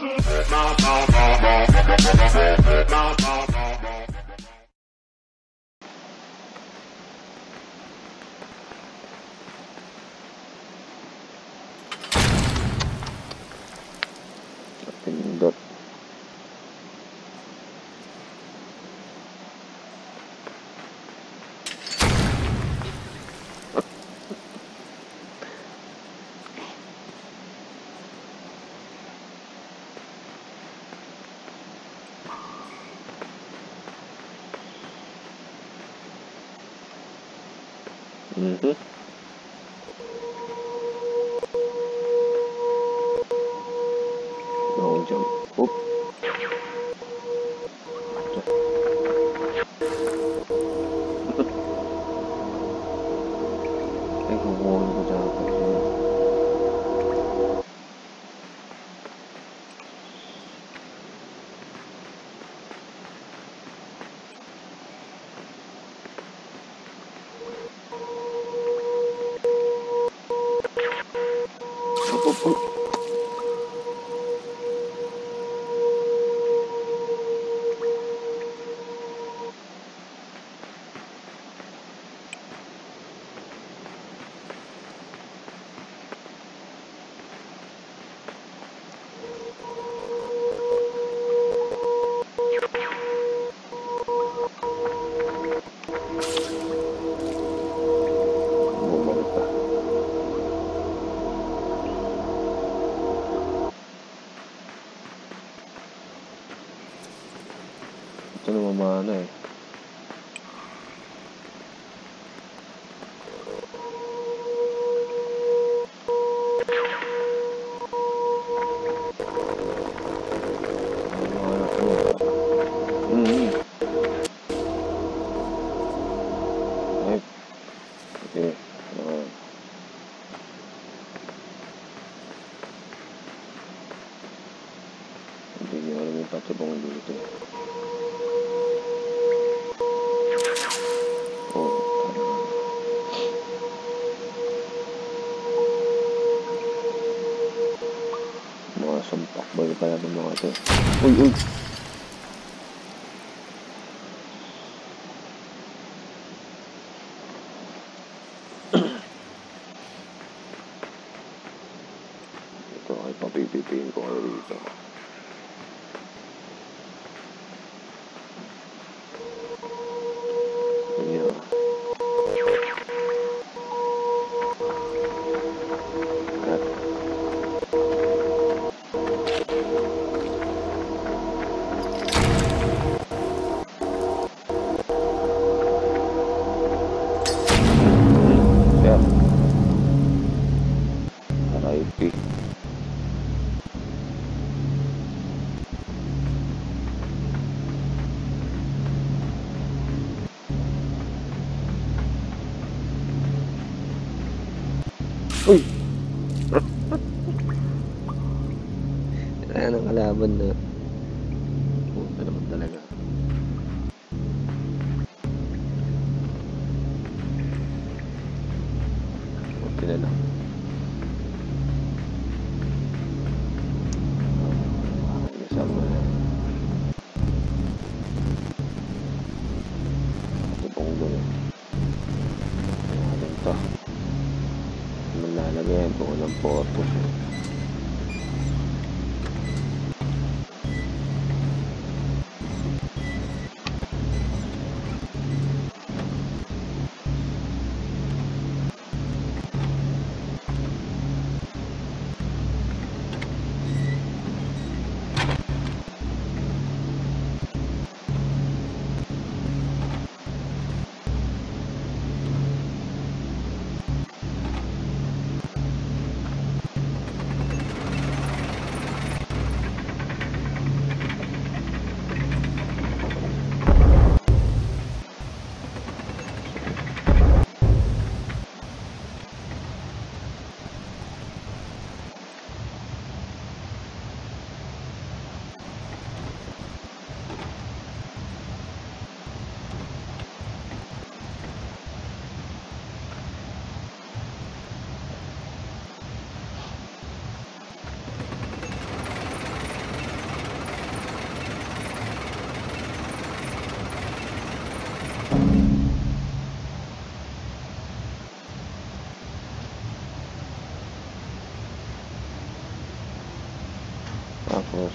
Pindot. Long jump. Oop. Ay, kukuha ko dapat yun. Ito na mamana eh. Mamana ko. Ay. Okay. Hindi niya alam yung patibong dito. Sumpak ba yung pala ng mga ito? Uy, uy! Ito ay papipipiin ko ano dito. Ayan. RIP. Uy! Wala nang kalaban na. Puta naman talaga. Puti na lang. Sama na. Ibang doon. Ayan ito. Malalagyan ko ng photos. Tapos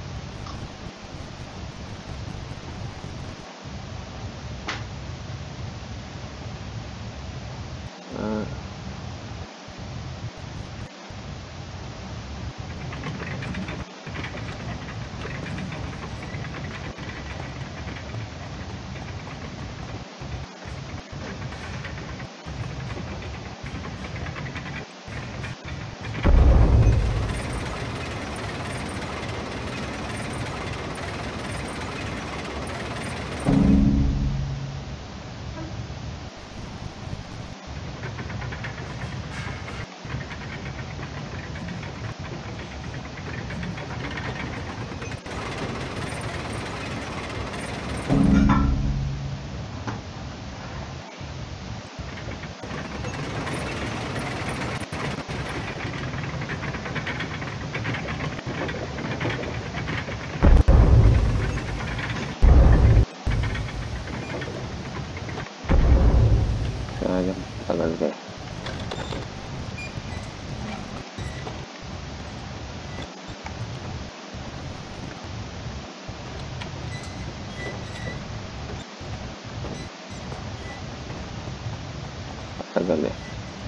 sayang, tagal ka. Tagal eh.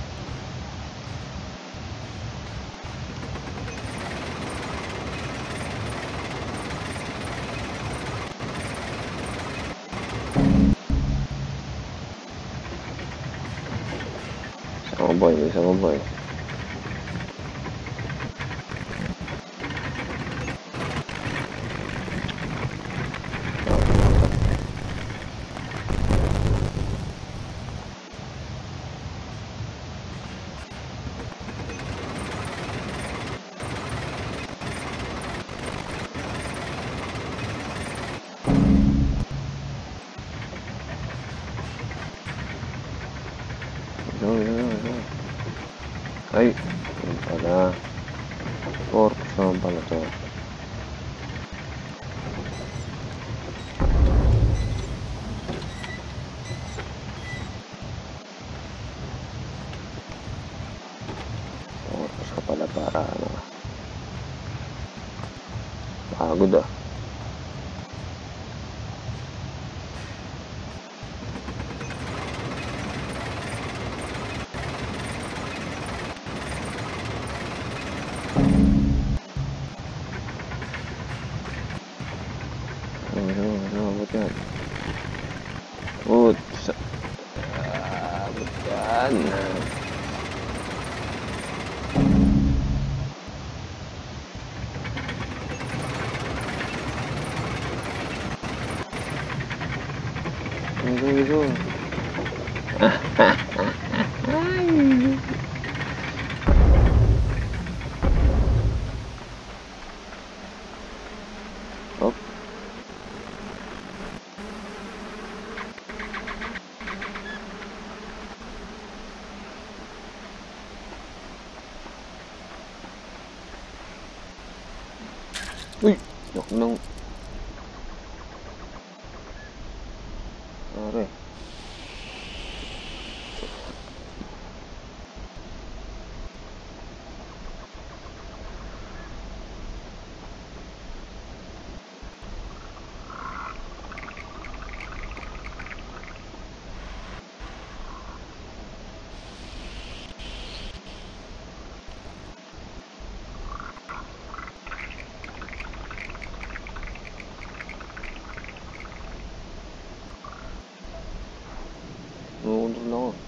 Isa ko boy. Ay, yun pala. Corpus naman pala to. Corpus ka pala para ano. Pagod ah. Bukan. Gitu. Op. Uy, yok nang. Are. Ngundur lang ako.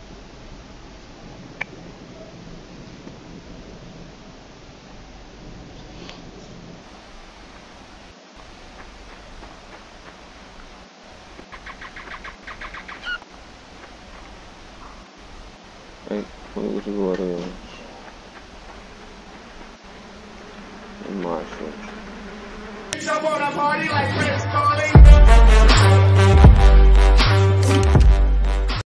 Ay, kunin ko siguro yung mushroom.